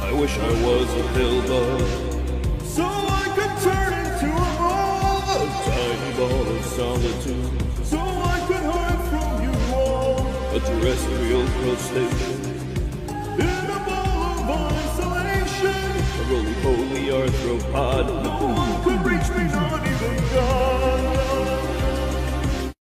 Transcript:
I wish I was a Pillbug, so I could turn into a ball, a tiny ball of solitude, so I could hide from you all. A terrestrial crustacean in a ball of isolation, a roly-poly arthropod. No one could reach me now.